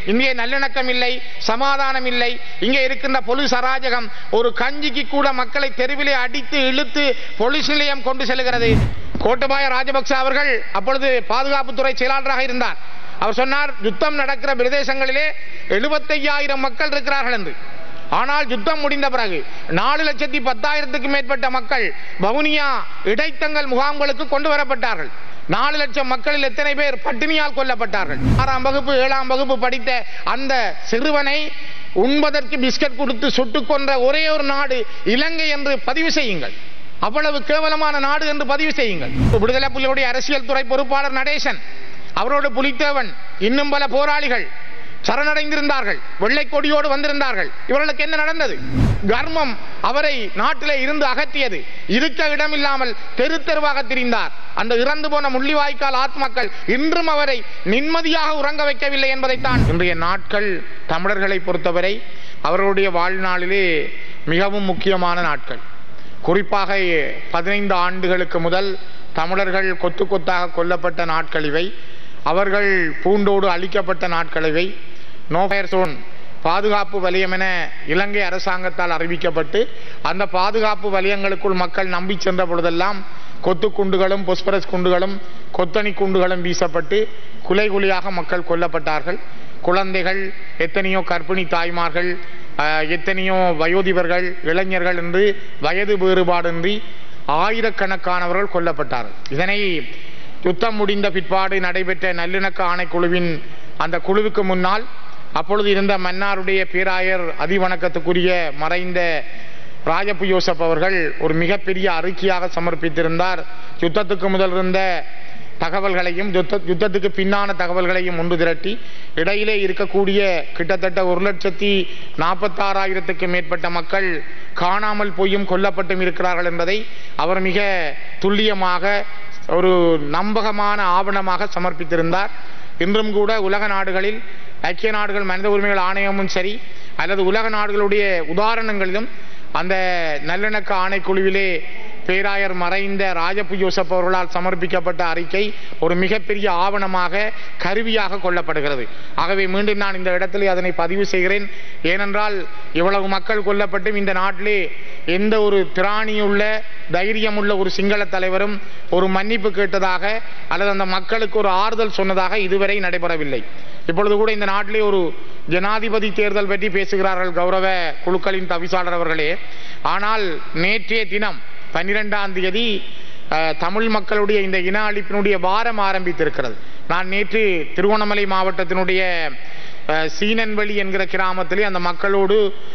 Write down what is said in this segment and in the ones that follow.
இங்கே நல்லிணக்கம் இல்லை, சமாதானம் இல்லை. இங்கே இருக்கின்ற போலீஸ் அராஜகம். ஒரு கஞ்சிக்கு கூட மக்களை தெருவிலே அடித்து இழுத்து போலீஸ் நிலையம் கொண்டு செல்கிறது. கோட்டபாய ராஜபக்ச அவர்கள் அப்பொழுது பாதுகாப்புத்துறை செயலாளராக இருந்தார். அவர் சொன்னார், யுத்தம் நடக்கிற பிரதேசங்களிலே 75,000 மக்கள் இருக்கிறார்கள் என்று. ஆனால் யுத்தம் முடிந்த பிறகு 4,10,000 மேற்பட்ட மக்கள் வவுனியா இடைத்தங்கல் முகாம்களுக்கு கொண்டு வரப்பட்டார்கள். 4 லட்சம் மக்களில் எத்தனை பேர் பட்டினியால் கொல்லப்பட்டார்கள்? 6ஆம் வகுப்பு 7ஆம் வகுப்பு படித்த அந்த சிறுவனை உண்பதற்கு பிஸ்கட் கொடுத்து சுட்டுக் கொன்ற ஒரே ஒரு நாடு இலங்கை என்று பதிவு செய்யுங்கள். அவ்வளவு கேவலமான நாடு என்று பதிவு செய்யுங்கள். விடுதலை புலிகளுடைய அரசியல் துறை பொறுப்பாளர் நடேசன், அவரோடு புலித்தேவன், இன்னும் பல போராளிகள் சரணடைந்திருந்தார்கள், வெள்ளை கொடியோடு வந்திருந்தார்கள். இவர்களுக்கு என்ன நடந்தது? கர்மம் அவரை நாட்டிலே இருந்து அகற்றியது. இருக்க இடமில்லாமல் தெரு தெருவாக திரிந்தார். அந்த இறந்து போன முள்ளிவாய்க்கால் ஆத்மாக்கள் இன்றும் அவரை நிம்மதியாக உறங்க வைக்கவில்லை என்பதைத்தான் இன்றைய நாட்கள் தமிழர்களை பொறுத்தவரை அவர்களுடைய வாழ்நாளிலே மிகவும் முக்கியமான நாட்கள். குறிப்பாக 15 ஆண்டுகளுக்கு முதல் தமிழர்கள் கொத்து கொத்தாக கொல்லப்பட்ட நாட்கள் இவை. அவர்கள் பூண்டோடு அழிக்கப்பட்ட நாட்கள் இவை. நோ ஃபயர் சோன் பாதுகாப்பு வலயம் என இலங்கை அரசாங்கத்தால் அறிவிக்கப்பட்டு அந்த பாதுகாப்பு வலயங்களுக்குள் மக்கள் நம்பி சென்ற பொழுதெல்லாம் கொத்து குண்டுகளும் பொஸ்பரஸ் குண்டுகளும் கொத்தணி குண்டுகளும் வீசப்பட்டு குலை குலையாக மக்கள் கொல்லப்பட்டார்கள். குழந்தைகள், எத்தனையோ கர்ப்பிணி தாய்மார்கள், எத்தனையோ வயோதிபர்கள், இளைஞர்கள் என்று வயது வேறுபாடின்றி ஆயிரக்கணக்கானவர்கள் கொல்லப்பட்டார்கள். இதனை யுத்தம் முடிந்த பிற்பாடு நடைபெற்ற நல்லிணக்க ஆணைக்குழுவின் அந்த குழுவுக்கு முன்னால் அப்பொழுது இருந்த மன்னாருடைய பேராயர் அதிவணக்கத்துக்குரிய மறைந்த ராஜப்பு யோசப் அவர்கள் ஒரு மிகப்பெரிய அறிக்கையாக சமர்ப்பித்திருந்தார். யுத்தத்துக்கு முதல் இருந்த தகவல்களையும் யுத்தத்துக்கு பின்னான தகவல்களையும் ஒன்று திரட்டி இடையிலே இருக்கக்கூடிய கிட்டத்தட்ட 1,46,000 மேற்பட்ட மக்கள் காணாமல் போயும் கொல்லப்பட்டும் இருக்கிறார்கள் என்பதை அவர் மிக துல்லியமாக ஒரு நம்பகமான ஆவணமாக சமர்ப்பித்திருந்தார். இன்றும் கூட உலக நாடுகளில் ஐக்கிய நாடுகள் மனித உரிமைகள் ஆணையமும் சரி அல்லது உலக நாடுகளுடைய உதாரணங்களிலும் அந்த நல்லிணக்க ஆணைக்குழுவிலே பேராயர் மறைந்த ராஜப்பு யோசப் அவர்களால் சமர்ப்பிக்கப்பட்ட அறிக்கை ஒரு மிகப்பெரிய ஆவணமாக கருவியாக கொள்ளப்படுகிறது. ஆகவே மீண்டும் நான் இந்த இடத்திலே அதனை பதிவு செய்கிறேன். ஏனென்றால் இவ்வளவு மக்கள் கொல்லப்பட்டும் இந்த நாட்டிலே எந்த ஒரு திராணியுள்ள தைரியமுள்ள ஒரு சிங்கள தலைவரும் ஒரு மன்னிப்பு கேட்டதாக அல்லது அந்த மக்களுக்கு ஒரு ஆறுதல் சொன்னதாக இதுவரை நடைபெறவில்லை. இப்பொழுது கூட இந்த நாட்டிலே ஒரு ஜனாதிபதி தேர்தல் பற்றி பேசுகிறார்கள் கௌரவ குழுக்களின் தவிசாளர் அவர்களே. ஆனால் நேற்றைய தினம் 12ஆம் தேதி தமிழ் மக்களுடைய இந்த இன அழிப்பினுடைய வாரம் ஆரம்பித்திருக்கிறது. நான் நேற்று திருகோணமலை மாவட்டத்தினுடைய சீனன்வெளி என்கிற கிராமத்திலே அந்த மக்களோடு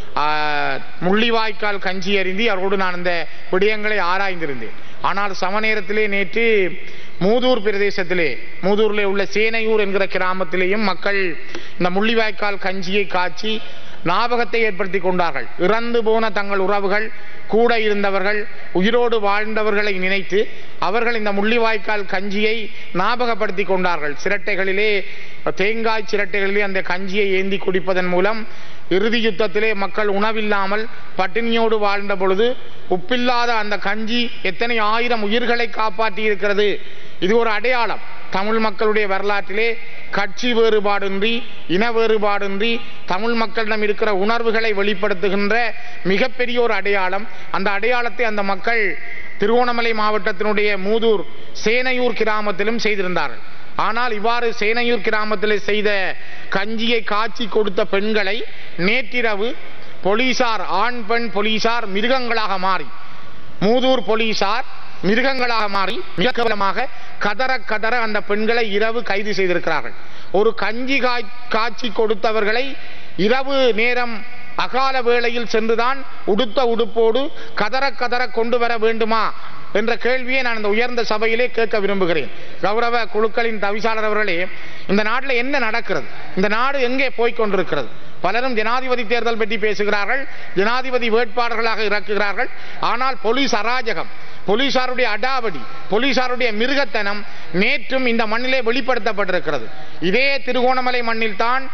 முள்ளிவாய்க்கால் கஞ்சி அருந்தி அவரோடு நான் இந்த விடயங்களை ஆராய்ந்திருந்தேன். ஆனால் சம நேரத்திலே நேற்று மூதூர் பிரதேசத்திலே மூதூரிலே உள்ள சேனையூர் என்கிற கிராமத்திலேயும் மக்கள் இந்த முள்ளிவாய்க்கால் கஞ்சியை காய்ச்சி ஞாபகத்தை ஏற்படுத்தி கொண்டார்கள். இறந்து போன தங்கள் உறவுகள், கூட இருந்தவர்கள், உயிரோடு வாழ்ந்தவர்களை நினைத்து அவர்கள் இந்த முள்ளிவாய்க்கால் கஞ்சியை ஞாபகப்படுத்தி கொண்டார்கள். சிரட்டைகளிலே, தேங்காய் சிரட்டைகளிலே அந்த கஞ்சியை ஏந்தி குடிப்பதன் மூலம் இறுதி யுத்தத்திலே மக்கள் உணவில்லாமல் பட்டினியோடு வாழ்ந்த பொழுது உப்பில்லாத அந்த கஞ்சி எத்தனை ஆயிரம் உயிர்களை காப்பாற்றி இருக்கிறது. இது ஒரு அடையாளம். தமிழ் மக்களுடைய வரலாற்றிலே கட்சி வேறுபாடின்றி, இன வேறுபாடின்றி தமிழ் மக்களிடம் இருக்கிற உணர்வுகளை வெளிப்படுத்துகின்ற மிகப்பெரிய ஒரு அடையாளம். அந்த அடையாளத்தை அந்த மக்கள் திருகோணமலை மாவட்டத்தினுடைய மூதூர் சேனையூர் கிராமத்திலும் செய்திருந்தார்கள். ஆனால் இவ்வாறு சேனையூர் கிராமத்திலே செய்த கஞ்சியை காய்ச்சி கொடுத்த பெண்களை நேற்றிரவு போலீசார், ஆண் பெண் போலீசார் மிருகங்களாக மாறி, மூதூர் போலீசார் மிருகங்களாக மாறி மிக கேவலமாக கதற கதற அந்த பெண்களை இரவு கைது செய்திருக்கிறார்கள். ஒரு கஞ்சி காய்ச்சி கொடுத்தவர்களை இரவு நேரம் அகால வேளையில் சென்றுதான் உடுத்த உடுப்போடு கதற கதற கொண்டு வர வேண்டுமா என்ற கேள்வியை நான் இந்த உயர்ந்த சபையிலே கேட்க விரும்புகிறேன். கௌரவ குழுக்களின் தவிசாளர் அவர்களே, இந்த நாட்டில் என்ன நடக்கிறது? இந்த நாடு எங்கே போய்கொண்டிருக்கிறது? பலரும் ஜனாதிபதி தேர்தல் பற்றி பேசுகிறார்கள், ஜனாதிபதி வேட்பாளர்களாக இறக்குகிறார்கள். ஆனால் போலீஸ் அராஜகம், போலீசாருடைய அடாவடி, போலீசாருடைய மிருகத்தனம் நேற்றும் இந்த மண்ணிலே வெளிப்படுத்தப்பட்டிருக்கிறது. இதே திருகோணமலை மண்ணில் தான்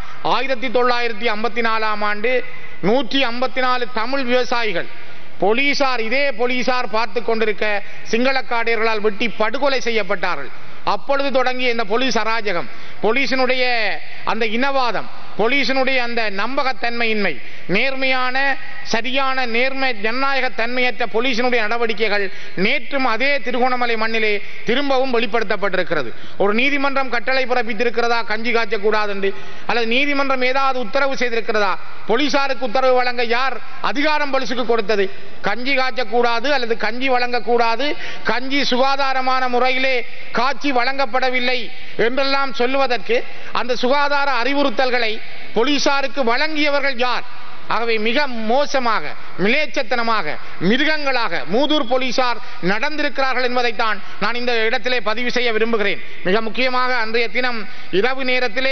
1954ஆம் ஆண்டு 154 தமிழ் விவசாயிகள் போலீசார், இதே போலீசார் பார்த்து கொண்டிருக்க சிங்களக்காடியர்களால் வெட்டி படுகொலை செய்யப்பட்டார்கள். அப்பொழுது தொடங்கிய இந்த போலீஸ் அராஜகம், போலீசினுடைய அந்த இனவாதம், போலீசினுடைய அந்த நம்பகத்தன்மையின்மை, நேர்மையான சரியான நேர்மை ஜனநாயக தன்மையற்ற போலீசினுடைய நடவடிக்கைகள் நேற்றும் அதே திருகோணமலை மண்ணிலே திரும்பவும் வெளிப்படுத்தப்பட்டிருக்கிறது. ஒரு நீதிமன்றம் கட்டளை பிறப்பித்திருக்கிறதா கஞ்சி காய்ச்சக்கூடாது என்று, அல்லது நீதிமன்றம் ஏதாவது உத்தரவு செய்திருக்கிறதா? போலீசாருக்கு உத்தரவு வழங்க யார் அதிகாரம் போலீசுக்கு கொடுத்தது? கஞ்சி காய்ச்சக்கூடாது அல்லது கஞ்சி வழங்கக்கூடாது, கஞ்சி சுகாதாரமான முறையிலே காட்சி வழங்கப்படவில்லை என்றெல்லாம் சொல்லுவதற்கு அந்த சுகாதார அறிவுறுத்தல்களை போலீசாருக்கு வழங்கியவர்கள் யார்? ஆகவே மிக மோசமாக, மிலேச்சத்தனமாக, மிருகங்களாக மூதூர் போலீசார் நடந்திருக்கிறார்கள் என்பதைத்தான் நான் இந்த இடத்திலே பதிவு செய்ய விரும்புகிறேன். மிக முக்கியமாக அன்றைய தினம் இரவு நேரத்திலே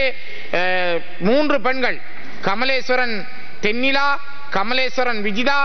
3 பெண்கள், கமலேஸ்வரன் தென்னிலா, கமலேஸ்வரன் விஜிதா,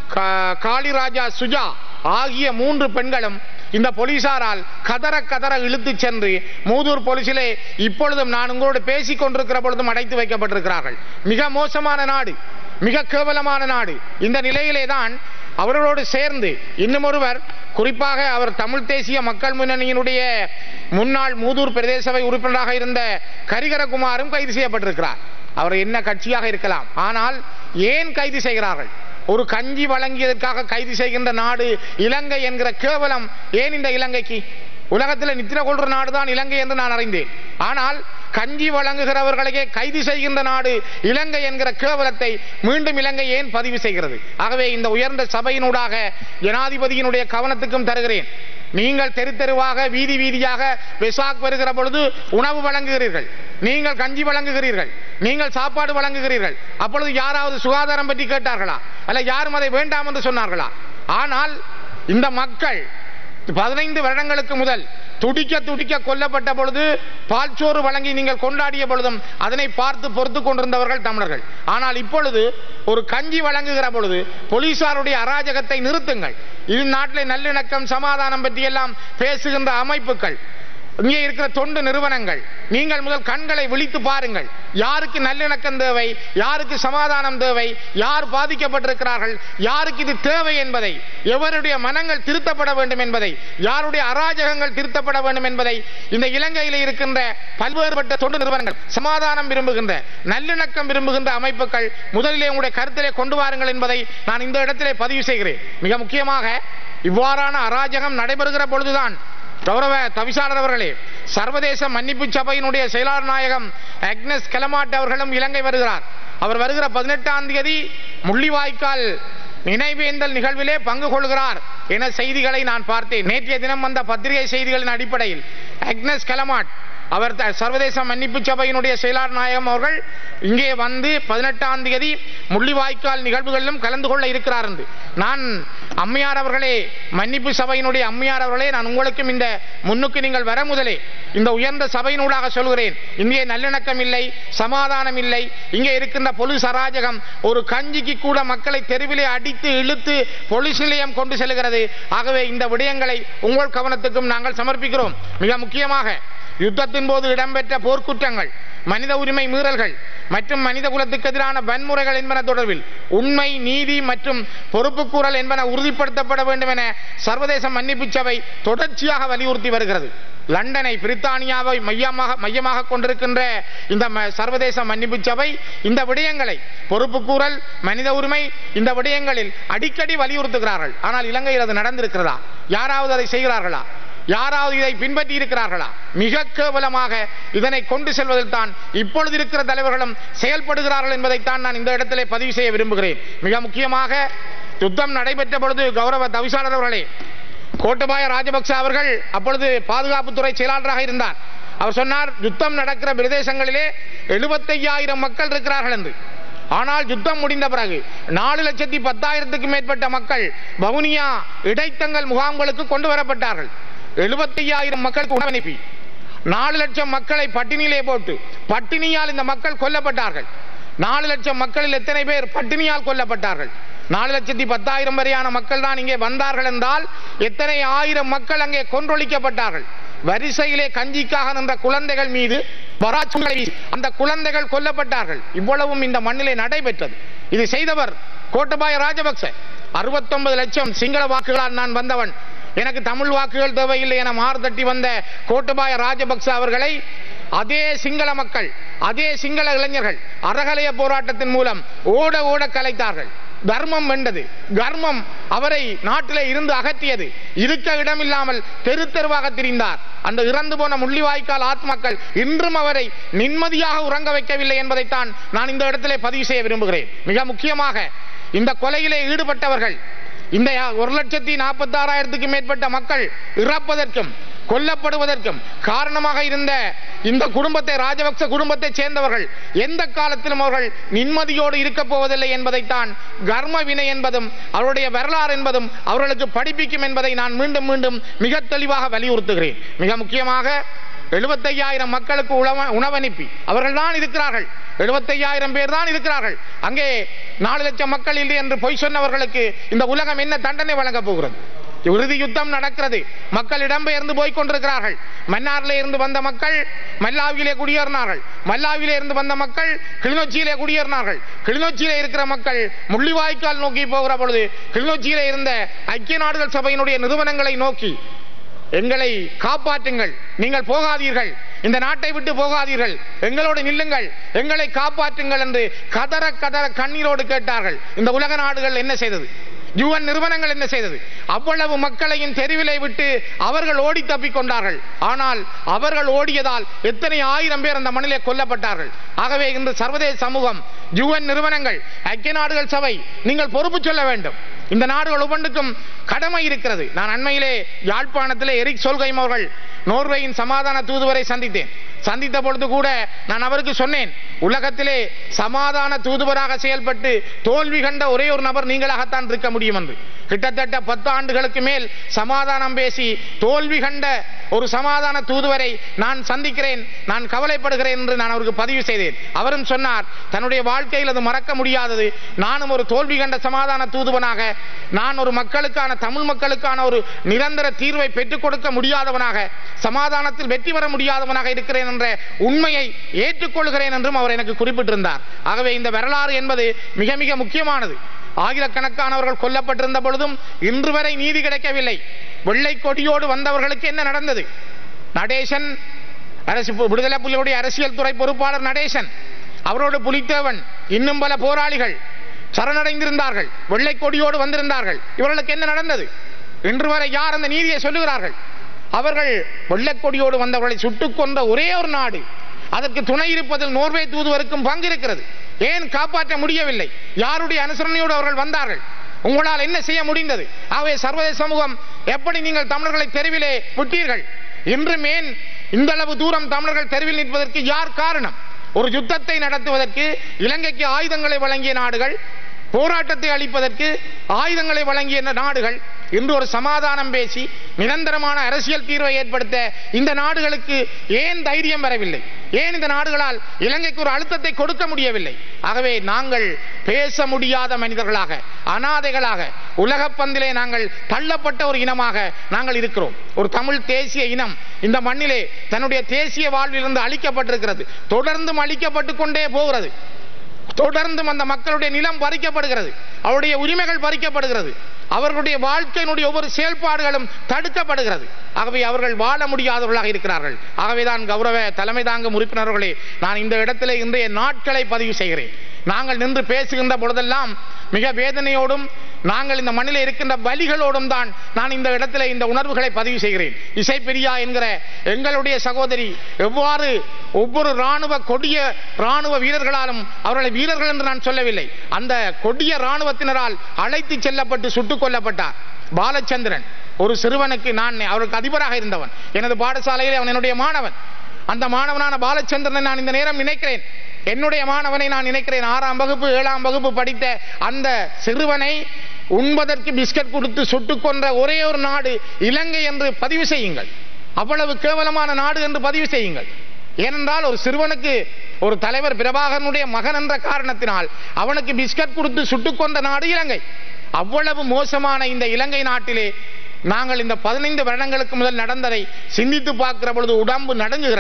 காளிராஜா சுஜா ஆகிய 3 பெண்களும் இந்த போலீசாரால் கதற கதற இழுத்து சென்று மூதூர் போலீசிலே இப்பொழுதும் நான் உங்களோடு பேசிக் கொண்டிருக்கிற பொழுதும் அடைத்து வைக்கப்பட்டிருக்கிறார்கள். மிக மோசமான நாடு, மிக கேவலமான நாடு. இந்த நிலையிலே தான் அவர்களோடு சேர்ந்து இன்னும் ஒருவர், குறிப்பாக அவர் தமிழ் தேசிய மக்கள் முன்னணியினுடைய முன்னாள் மூதூர் பிரதேச சபை உறுப்பினராக இருந்த கரிகரகுமாரும் கைது செய்யப்பட்டிருக்கிறார். அவர் என்ன கட்சியாக இருக்கலாம், ஆனால் ஏன் கைது செய்கிறார்கள்? ஒரு கஞ்சி வழங்கியதற்காக கைது செய்கின்ற நாடு இலங்கை என்கிற கேவலம் ஏன் இந்த இலங்கைக்கு? உலகத்தில் நித்திர கொள்ற நாடுதான் இலங்கை என்று நான் அறிந்தேன். ஆனால் கஞ்சி வழங்குகிறவர்களையே கைது செய்கின்ற நாடு இலங்கை என்கிற கேவலத்தை மீண்டும் இலங்கை ஏன் பதிவு செய்கிறது? ஆகவே இந்த உயர்ந்த சபையினூடாக ஜனாதிபதியினுடைய கவனத்துக்கும் தருகிறேன். நீங்கள் தெரு தெருவாக வீதி வீதியாக வெசாக் வருகிற பொழுது உணவு வழங்குகிறீர்கள், நீங்கள் கஞ்சி வழங்குகிறீர்கள், நீங்கள் சாப்பாடு வழங்குகிறீர்கள். அப்பொழுது யாராவது சுகாதாரம் பற்றி கேட்டார்களா? அல்ல யாரும் அதை வேண்டாம் என்று சொன்னார்களா? ஆனால் இந்த மக்கள் 15 வருடங்களுக்கு முதல் துடிக்க துடிக்க கொல்லப்பட்ட பொழுது, பால்சோறு வழங்கி நீங்கள் கொண்டாடிய பொழுதும் அதனை பார்த்து பொறுத்து கொண்டிருந்தவர்கள் தமிழர்கள். ஆனால் இப்பொழுது ஒரு கஞ்சி வழங்குகிற பொழுது போலீசாருடைய அராஜகத்தை நிறுத்துங்கள். இது நாட்டில் நல்லிணக்கம் சமாதானம் பற்றி எல்லாம் பேசுகின்ற அமைப்புகள், இங்கே இருக்கிற தொண்டு நிறுவனங்கள், நீங்கள் முதல் கண்களை விழித்து பாருங்கள். யாருக்கு நல்லிணக்கம் தேவை, யாருக்கு சமாதானம் தேவை, யார் பாதிக்கப்பட்டிருக்கிறார்கள், யாருக்கு இது தேவை என்பதை, எவருடைய மனங்கள் திருத்தப்பட வேண்டும் என்பதை, யாருடைய அராஜகங்கள் திருத்தப்பட வேண்டும் என்பதை இந்த இலங்கையில் இருக்கின்ற பல்வேறுபட்ட தொண்டு நிறுவனங்கள், சமாதானம் விரும்புகின்ற நல்லிணக்கம் விரும்புகின்ற அமைப்புகள் முதலிலே உங்களுடைய கருத்திலே கொண்டு வாருங்கள் என்பதை நான் இந்த இடத்திலே பதிவு செய்கிறேன். மிக முக்கியமாக இவ்வாறான அராஜகம் நடைபெறுகிற பொழுதுதான் கௌரவ தவிசாளர் அவர்களே, சர்வதேச மன்னிப்பு சபையினுடைய செயலாளர் நாயகம் அக்னஸ் கெலமாட் அவர்களும் இலங்கை வருகிறார். அவர் வருகிற 18ஆம் தேதி முள்ளிவாய்க்கால் நினைவேந்தல் நிகழ்விலே பங்கு கொள்கிறார் என செய்திகளை நான் பார்த்தேன். நேற்றைய தினம் வந்த பத்திரிகை செய்திகளின் அடிப்படையில் அக்னஸ் கெலமாட் அவர் சர்வதேச மன்னிப்பு சபையினுடைய செயலாளர் நாயகம் அவர்கள் இங்கே வந்து 18ஆம் தேதி முள்ளிவாய்க்கால் நிகழ்வுகளிலும் கலந்து கொள்ள இருக்கிறார் என்று நான் அம்மையார் அவர்களே, மன்னிப்பு சபையினுடைய அம்மையார் அவர்களே, நான் உங்களுக்கும் இந்த முன்னுக்கு நீங்கள் வர முதலே இந்த உயர்ந்த சபையினூடாக சொல்கிறேன். இங்கே நல்லிணக்கம் இல்லை, சமாதானம் இல்லை. இங்கே இருக்கின்ற போலீஸ் அராஜகம் ஒரு கஞ்சிக்கு கூட மக்களை தெருவிலே அடித்து இழுத்து போலீஸ் நிலையம் கொண்டு செல்கிறது. ஆகவே இந்த விடயங்களை உங்கள் கவனத்துக்கும் நாங்கள் சமர்ப்பிக்கிறோம். மிக முக்கியமாக யுத்தத்தின் போது இடம்பெற்ற போர்க்குற்றங்கள், மனித உரிமை மீறல்கள் மற்றும் மனித குலத்துக்கு எதிரான வன்முறைகள் என்பன தொடர்பில் உண்மை, நீதி மற்றும் பொறுப்புக்கூறல் என்பன உறுதிப்படுத்தப்பட வேண்டும் என சர்வதேச மன்னிப்பு சபை தொடர்ச்சியாக வலியுறுத்தி வருகிறது. லண்டனை, பிரித்தானியாவை மையமாக கொண்டிருக்கின்ற இந்த சர்வதேச மன்னிப்பு சபை இந்த விடயங்களை, பொறுப்புக்கூறல், மனித உரிமை, இந்த விடயங்களில் அடிக்கடி வலியுறுத்துகிறார்கள். ஆனால் இலங்கையில் அது நடந்திருக்கிறதா? யாராவது அதை செய்கிறார்களா? யாராவது இதை பின்பற்றி இருக்கிறார்களா? மிக கேவலமாக இதனை கொண்டு செல்வதில் தான் இப்பொழுது இருக்கிற தலைவர்களும் செயல்படுகிறார்கள் என்பதைத்தான் நான் இந்த இடத்திலே பதிவு செய்ய விரும்புகிறேன். மிக முக்கியமாக யுத்தம் நடைபெற்ற பொழுது கௌரவ தவிசாளர் அவர்களே, கோட்டபாய ராஜபக்ச அவர்கள் அப்பொழுது பாதுகாப்புத்துறை செயலாளராக இருந்தார். அவர் சொன்னார், யுத்தம் நடக்கிற பிரதேசங்களிலே 75,000 மக்கள் இருக்கிறார்கள் என்று. ஆனால் யுத்தம் முடிந்த பிறகு 4,10,000க்கும் மேற்பட்ட மக்கள் வவுனியா இடைத்தங்கல் முகாம்களுக்கு கொண்டு வரப்பட்டார்கள். 75,000 மக்களுக்கு உணவு அனுப்பி 4 லட்சம் மக்களை பட்டினியிலே போட்டு பட்டினியால் இந்த மக்கள் கொல்லப்பட்டார்கள். 4 லட்சம் மக்களில் எத்தனை பேர் பட்டினியால் கொல்லப்பட்டார்கள்? 4,10,000 வரையான மக்கள் தான் இங்கே வந்தார்கள் என்றால் எத்தனை ஆயிரம் மக்கள் அங்கே கொன்றொழிக்கப்பட்டார்கள். வரிசையிலே கஞ்சிக்காக நின்ற குழந்தைகள் மீது வராச்சுகளை அந்த குழந்தைகள் கொல்லப்பட்டார்கள். இவ்வளவும் இந்த மண்ணிலே நடைபெற்றது. இது செய்தவர் கோட்டபாய ராஜபக்ச. 69 லட்சம் சிங்கள வாக்குகளால் நான் வந்தவன், எனக்கு தமிழ் வாக்குகள் தேவையில்லை என மாறு தட்டி வந்த கோட்டபாய ராஜபக்ச அவர்களை அதே சிங்கள மக்கள், அதே சிங்கள இளைஞர்கள் அறகலைய போராட்டத்தின் மூலம் ஓட ஓட கலைத்தார்கள். தர்மம் வென்றது. கர்மம் அவரை நாட்டிலே இருந்து அகற்றியது. இருக்க இடமில்லாமல் தெரு தெருவாக திரிந்தார். அந்த இறந்து போன முள்ளிவாய்க்கால் ஆத்மாக்கள் இன்றும் அவரை நிம்மதியாக உறங்க வைக்கவில்லை என்பதைத்தான் நான் இந்த இடத்திலே பதிவு செய்ய விரும்புகிறேன். மிக முக்கியமாக இந்த கொலையிலே ஈடுபட்டவர்கள், இந்த 1,46,000க்கு மேற்பட்ட மக்கள் இறப்பதற்கும் கொல்லப்படுவதற்கும் காரணமாக இருந்த இந்த குடும்பத்தை, ராஜபக்ச குடும்பத்தை சேர்ந்தவர்கள் எந்த காலத்திலும் அவர்கள் நிம்மதியோடு இருக்க போவதில்லை என்பதைத்தான் கர்ம வினை என்பதும் அவருடைய வரலாறு என்பதும் அவர்களுக்கு படிப்பிக்கும் என்பதை நான் மீண்டும் மீண்டும் மிக தெளிவாக வலியுறுத்துகிறேன். மிக முக்கியமாக 75,000 மக்களுக்கு உணவனுப்பி அவர்கள் தான் இருக்கிறார்கள். 75,000 பேர் தான் இருக்கிறார்கள். அங்கே 4 லட்சம் மக்கள் இல்லை என்று பொய் சொன்னவர்களுக்கு இந்த உலகம் என்ன தண்டனை வழங்கப் போகிறது? இறுதி யுத்தம் நடக்கிறது. மக்கள் இடம்பெயர்ந்து போய் கொண்டிருக்கிறார்கள். மன்னாரிலே இருந்து வந்த மக்கள் மல்லாவிலே குடியேறினார்கள். மல்லாவிலே இருந்து வந்த மக்கள் கிளிநொச்சியிலே குடியேறினார்கள். கிளிநொச்சியிலே இருக்கிற மக்கள் முள்ளிவாய்க்கால் நோக்கி போகிற பொழுது கிளிநொச்சியிலே இருந்த ஐக்கிய நாடுகள் சபையினுடைய நிறுவனங்களை நோக்கி எங்களை காப்பாற்றுங்கள், நீங்கள் போகாதீர்கள், இந்த நாட்டை விட்டு போகாதீர்கள், எங்களோடு நில்லுங்கள், எங்களை காப்பாற்றுங்கள் என்று கதற கதற கண்ணீரோடு கேட்டார்கள். இந்த உலக நாடுகள் என்ன செய்தது? UN நிறுவனங்கள் என்ன செய்தது? அவ்வளவு மக்களையும் தெருவிலை விட்டு அவர்கள் ஓடி தப்பிக் கொண்டார்கள். ஆனால் அவர்கள் ஓடியதால் எத்தனை ஆயிரம் பேர் அந்த மண்ணிலே கொல்லப்பட்டார்கள். ஆகவே இன்று சர்வதேச சமூகம், UN நிறுவனங்கள், ஐக்கிய நாடுகள் சபை, நீங்கள் பொறுப்பு சொல்ல வேண்டும். இந்த நாடுகள் ஒவ்வொன்றுக்கும் கடமை இருக்கிறது. நான் அண்மையிலே யாழ்ப்பாணத்திலே எரிக் சோல்கைம் அவர்கள் நோர்வேயின் சமாதான தூதுவரை சந்தித்த பொழுது கூட நான் அவருக்கு சொன்னேன், உலகத்திலே சமாதான தூதுவராக செயல்பட்டு தோல்வி கண்ட ஒரே ஒரு நபர் நீங்களாகத்தான் இருக்க முடியும் என்று. கிட்டத்தட்ட 10 ஆண்டுகளுக்கு மேல் சமாதானம் பேசி தோல்வி கண்ட ஒரு சமாதான தூதுவரை நான் சந்திக்கிறேன், நான் கவலைப்படுகிறேன் என்று நான் அவருக்கு பதிவு செய்தேன். அவரும் சொன்னார், தன்னுடைய வாழ்க்கையில் அது மறக்க முடியாதது. நானும் ஒரு தோல்வி கண்ட சமாதான தூதுவனாக, நான் ஒரு மக்களுக்கான, தமிழ் மக்களுக்கான ஒரு நிரந்தர தீர்வை பெற்றுக் கொடுக்க முடியாதவனாக, சமாதானத்தில் வெற்றி பெற முடியாதவனாக இருக்கிறேன் என்ற உண்மையை ஏற்றுக்கொள்கிறேன் என்றும் அவர் எனக்கு குறிப்பிட்டிருந்தார். ஆகவே இந்த வரலாறு என்பது மிக மிக முக்கியமானது. ஆயிரக்கணக்கானவர்கள் கொல்லப்பட்டிருந்த பொழுதும் இன்று வரை நீதி கிடைக்கவில்லை. வெள்ளை கொடியோடு வந்தவர்களுக்கு என்ன நடந்தது? நடேசன், விடுதலை புலிகளுடைய அரசியல் துறை பொறுப்பாளர் நடேசன், அவரோடு புலித்தேவன், இன்னும் பல போராளிகள் சரணடைந்திருந்தார்கள், வெள்ளை கொடியோடு வந்திருந்தார்கள். இவர்களுக்கு என்ன நடந்தது? இன்று வரை யார் அந்த நீதியை சொல்லுகிறார்கள்? அவர்கள் வெள்ளை கொடியோடு வந்தவர்களை சுட்டுக் கொன்ற ஒரே ஒரு நாடு, அதற்கு துணை இருப்பதில் நோர்வே தூதுவருக்கும் பங்கு இருக்கிறது. ஏன் காப்பாற்ற முடியவில்லை? யாருடைய அனுசரணையோடு அவர்கள் வந்தார்கள்? உங்களால் என்ன செய்ய முடிந்தது? ஆகவே சர்வதேச சமூகம், எப்படி நீங்கள் தமிழர்களை தெருவிலே விட்டீர்கள்? இன்றும் ஏன் இந்த அளவு தூரம் தமிழர்கள் தெருவில் நிற்பதற்கு யார் காரணம்? ஒரு யுத்தத்தை நடத்துவதற்கு இலங்கைக்கு ஆயுதங்களை வழங்கிய நாடுகள், போராட்டத்தை அளிப்பதற்கு ஆயுதங்களை வழங்கிய நாடுகள், இன்று ஒரு சமாதானம் பேசி நிரந்தரமான அரசியல் தீர்வை ஏற்படுத்த இந்த நாடுகளுக்கு ஏன் தைரியம் வரவில்லை? ஏன் இந்த நாடுகளால் இலங்கைக்கு ஒரு அழுத்தத்தை கொடுக்க முடியவில்லை? ஆகவே நாங்கள் பேச முடியாத மனிதர்களாக, அனாதைகளாக, உலக பந்திலே நாங்கள் தள்ளப்பட்ட ஒரு இனமாக நாங்கள் இருக்கிறோம். ஒரு தமிழ் தேசிய இனம் இந்த மண்ணிலே தன்னுடைய தேசிய வாழ்விலிருந்து அழிக்கப்பட்டிருக்கிறது. தொடர்ந்தும் அழிக்கப்பட்டு கொண்டே போகிறது. தொடர்ந்தும் அந்த மக்களுடைய நிலம் பறிக்கப்படுகிறது, அவருடைய உரிமைகள் பறிக்கப்படுகிறது, அவர்களுடைய வாழ்க்கையினுடைய ஒவ்வொரு செயல்பாடுகளும் தடுக்கப்படுகிறது. ஆகவே அவர்கள் வாழ முடியாதவர்களாக இருக்கிறார்கள். ஆகவேதான் கௌரவ தலைமை தாங்கும் உறுப்பினர்களே, நான் இந்த இடத்திலே இன்றைய நாட்களை பதிவு செய்கிறேன். நாங்கள் நின்று பேசுகின்ற பொழுதெல்லாம் மிக வேதனையோடும் நாங்கள் இந்த மண்ணில் இருக்கின்ற வலிகளோடும் தான் நான் இந்த இடத்திலே இந்த உணர்வுகளை பதிவு செய்கிறேன். இசைப்பிரியா என்கிற எங்களுடைய சகோதரி எவ்வாறு ஒவ்வொரு கொடிய ராணுவ வீரர்களாலும், அவர்களை வீரர்கள் என்று நான் சொல்லவில்லை, அந்த கொடிய ராணுவத்தினரால் அழைத்து செல்லப்பட்டு சுட்டுக் கொல்லப்பட்டார். பாலச்சந்திரன் ஒரு சிறுவனுக்கு, நான் அவருக்கு அதிபராக இருந்தவன், எனது பாடசாலையில் அவன் என்னுடைய மாணவன். அந்த மாணவனான பாலச்சந்திரனை நான் இந்த நேரம் நினைக்கிறேன், என்னுடைய மாணவனை நான் நினைக்கிறேன். 6ஆம் வகுப்பு 7ஆம் வகுப்பு படித்த அந்த சிறுவனை உண்பதற்கு பிஸ்கட் கொடுத்து சுட்டுக் கொன்ற ஒரே ஒரு நாடு இலங்கை என்று பதிவு செய்யுங்கள். அவ்வளவு கேவலமான நாடு என்று பதிவு செய்யுங்கள். ஏனென்றால் ஒரு சிறுவனுக்கு ஒரு தலைவர் பிரபாகரனுடைய மகன் என்ற காரணத்தினால் அவனுக்கு பிஸ்கட் கொடுத்து சுட்டுக் கொன்ற நாடு இலங்கை. அவ்வளவு மோசமான இந்த இலங்கை நாட்டிலே நாங்கள் இந்த 15 வருடங்களுக்கு முதல் நடந்ததை சிந்தித்து பார்க்கிற பொழுது உடம்பு நடுங்குகிறது.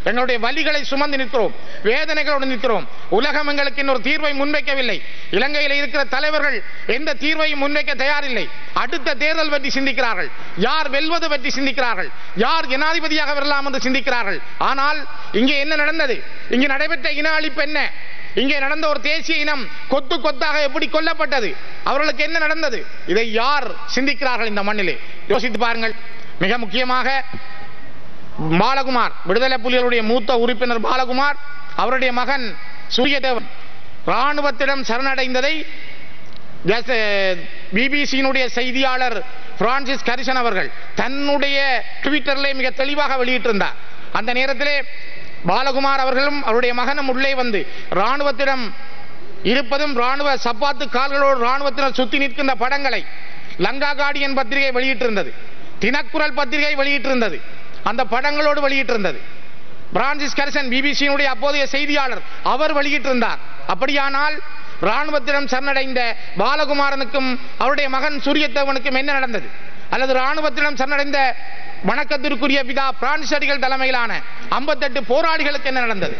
எங்களுடைய வலிகளை சுமந்து நிற்கிறோம், வேதனைகளோடு நிற்கிறோம். உலகம் எங்களுக்கு இன்னொரு தீர்வை முன்வைக்கவில்லை. இலங்கையில் இருக்கிற தலைவர்கள் எந்த தீர்வையும் முன்வைக்க தயாரில்லை. அடுத்த தேர்தல் பற்றி சிந்திக்கிறார்கள், யார் வெல்வது பற்றி சிந்திக்கிறார்கள், யார் ஜனாதிபதியாக வரலாம் என்று சிந்திக்கிறார்கள். ஆனால் இங்கே என்ன நடந்தது? இங்கே நடைபெற்ற இன அழிப்பு என்ன? இங்கே நடந்த ஒரு தேசிய இனம் கொத்து கொத்தாக எப்படி கொல்லப்பட்டது? அவர்களுக்கு என்ன நடந்தது? இதை யார் சிந்திக்கிறார்கள் இந்த மண்ணிலே? யோசித்து பாருங்கள். மிக முக்கியமாக பாலகுமார், விடுதலை புலிகளுடைய மூத்த உறுப்பினர் பாலகுமார், அவருடைய மகன் சூரியதேவன் ராணுவத்திடம் சரணடைந்ததை பிபிசியினுடைய செய்தியாளர் பிரான்சிஸ் கரிசன் அவர்கள் தன்னுடைய ட்விட்டரிலே மிக தெளிவாக வெளியிட்டிருந்தார். அந்த நேரத்திலே பாலகுமார் அவர்களும் அவருடைய மகனும் உள்ளே வந்து ராணுவத்திடம் இருப்பதும் ராணுவ சப்பாத்து கால்களோடு ராணுவத்தினர் சுத்தி நிற்கின்ற படங்களை லங்கா கார்டியன் பத்திரிகை வெளியிட்டிருந்தது, தினக்குரல் பத்திரிகை வெளியிட்டிருந்தது, அந்த படங்களோடு வெளியிட்டிருந்தது. பிரான்சிஸ் கரிசன் பிபிசியினுடைய அப்போதைய செய்தியாளர் அவர் வெளியிட்டிருந்தார். அப்படியானால் ராணுவத்திடம் சரணடைந்த பாலகுமாரனுக்கும் அவருடைய மகன் சூரியதேவனுக்கும் என்ன நடந்தது? அல்லது ராணுவத்திடம் சரணடைந்த வணக்கத்திற்குரிய பிதா பிரான்சிஸ் அடிகள் தலைமையிலான 58 போராளிகளுக்கு என்ன நடந்தது?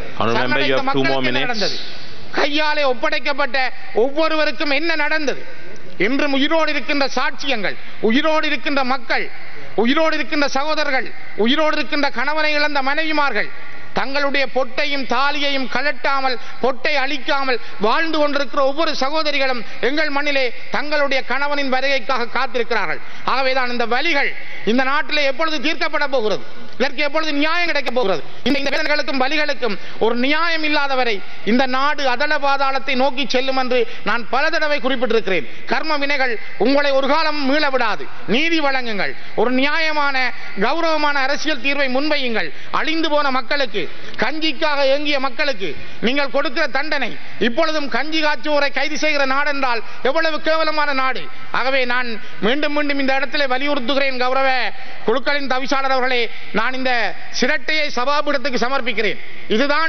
நடந்தது கையாலே ஒப்படைக்கப்பட்ட ஒவ்வொருவருக்கும் என்ன நடந்தது? இன்றும் உயிரோடு இருக்கின்ற சாட்சியங்கள், உயிரோடு இருக்கின்ற மக்கள், உயிரோடு இருக்கின்ற சகோதரர்கள், உயிரோடு இருக்கின்ற கணவனை இழந்த மனைவிமார்கள் தங்களுடைய பொட்டையும் தாலியையும் கழட்டாமல், பொட்டை அழிக்காமல் வாழ்ந்து கொண்டிருக்கிற ஒவ்வொரு சகோதரிகளும் எங்கள் மண்ணிலே தங்களுடைய கணவனின் வருகைக்காக காத்திருக்கிறார்கள். ஆகவேதான் இந்த வலிகள் இந்த நாட்டிலே எப்பொழுது தீர்க்கப்பட போகிறது? இதற்கு எப்பொழுது நியாயம் கிடைக்கப் போகிறது? இந்த வேதனைகளுக்கும் வலிகளுக்கும் ஒரு நியாயம் இல்லாதவரை இந்த நாடு அதல பாதாளத்தை நோக்கி செல்லும் என்று நான் பல தடவை குறிப்பிட்டிருக்கிறேன். கர்ம வினைகள் உங்களை ஒரு காலம் மீள விடாது. நீதி வழங்குங்கள், ஒரு நியாயமான கௌரவமான அரசியல் தீர்வை முன்வையுங்கள். அழிந்து போன மக்களுக்கு, கஞ்சிக்காக ஏங்கிய மக்களுக்கு நீங்கள் கொடுக்கிற தண்டனை இப்பொழுதும் கஞ்சி காய்ச்சுவோரை கைது செய்கிற நாடு என்றால் எவ்வளவு கேவலமான நாடு. ஆகவே நான் மீண்டும் மீண்டும் இந்த இடத்திலே வலியுறுத்துகிறேன். கௌரவ குழுக்களின் தவிசாளர் அவர்களே, நான் இந்த சிரட்டையை சபாபீடத்துக்கு சமர்ப்பிக்கிறேன். இதுதான்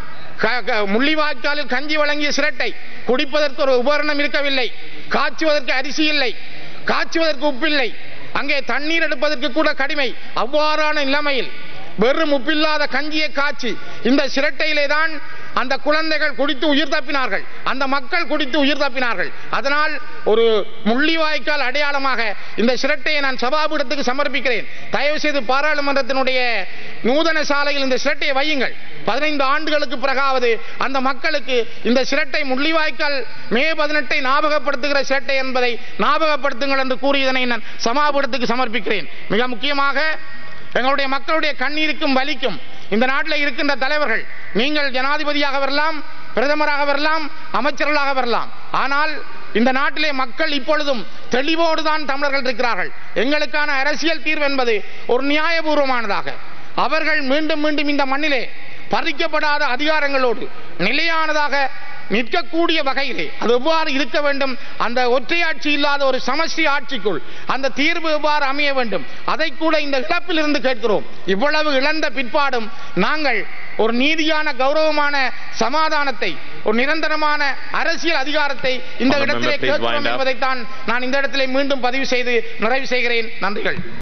முள்ளிவாய்க்காலில் கஞ்சி வழங்கிய சிரட்டை. குடிப்பதற்கு ஒரு உபகரணம் இருக்கவில்லை, காய்ச்சுவதற்கு அரிசி இல்லை, காய்ச்சுவதற்கு உப்பில்லை, அங்கே தண்ணீர் எடுப்பதற்கு கூட கடிமை. அவ்வாறான நிலைமையில் வெறும் உப்பில்லாத கஞ்சியை காய்ச்சி இந்த சிரட்டையிலே தான் அந்த குழந்தைகள் குடித்து உயிர் தப்பினார்கள், அந்த மக்கள் குடித்து உயிர் தப்பினார்கள். அதனால் ஒரு முள்ளிவாய்க்கால் அடையாளமாக இந்த சிரட்டையை நான் சபாபீடத்துக்கு சமர்ப்பிக்கிறேன். தயவு செய்து பாராளுமன்றத்தினுடைய நூதன சாலையில் இந்த சிரட்டையை வையுங்கள். 15 ஆண்டுகளுக்கு பிறகாவது அந்த மக்களுக்கு இந்த சிரட்டை முள்ளிவாய்க்கால் மே 18 ஞாபகப்படுத்துகிற சிரட்டை என்பதை ஞாபகப்படுத்துங்கள் என்று கூறி இதனை நான் சபாபீடத்துக்கு சமர்ப்பிக்கிறேன். மிக முக்கியமாக எங்களுடைய மக்களுடைய கண்ணீருக்கும் வலிக்கும் இந்த நாட்டில் இருக்கின்ற தலைவர்கள், நீங்கள் ஜனாதிபதியாக வரலாம், பிரதமராக வரலாம், அமைச்சர்களாக வரலாம். ஆனால் இந்த நாட்டிலே மக்கள் இப்பொழுதும் தெளிவோடுதான் தமிழர்கள் இருக்கிறார்கள். எங்களுக்கான அரசியல் தீர்வு என்பது ஒரு நியாயபூர்வமானதாக, அவர்கள் மீண்டும் மீண்டும் இந்த மண்ணிலே பறிக்கப்படாத அதிகாரங்களோடு நிலையானதாக நிற்கக்கூடிய வகையிலே அது எவ்வாறு இருக்க வேண்டும், அந்த ஒற்றையாட்சி இல்லாத ஒரு சமஷ்டி ஆட்சிக்குள் அந்த தீர்வு எவ்வாறு அமைய வேண்டும், அதை கூட இந்த இழப்பில் இருந்து கேட்கிறோம். இவ்வளவு இழந்த பிற்பாடும் நாங்கள் ஒரு நீதியான கௌரவமான சமாதானத்தை, ஒரு நிரந்தரமான அரசியல் அதிகாரத்தை இந்த இடத்திலே கேட்கிறோம் என்பதைத்தான் நான் இந்த இடத்திலே மீண்டும் பதிவு செய்து நிறைவு செய்கிறேன். நன்றிகள்.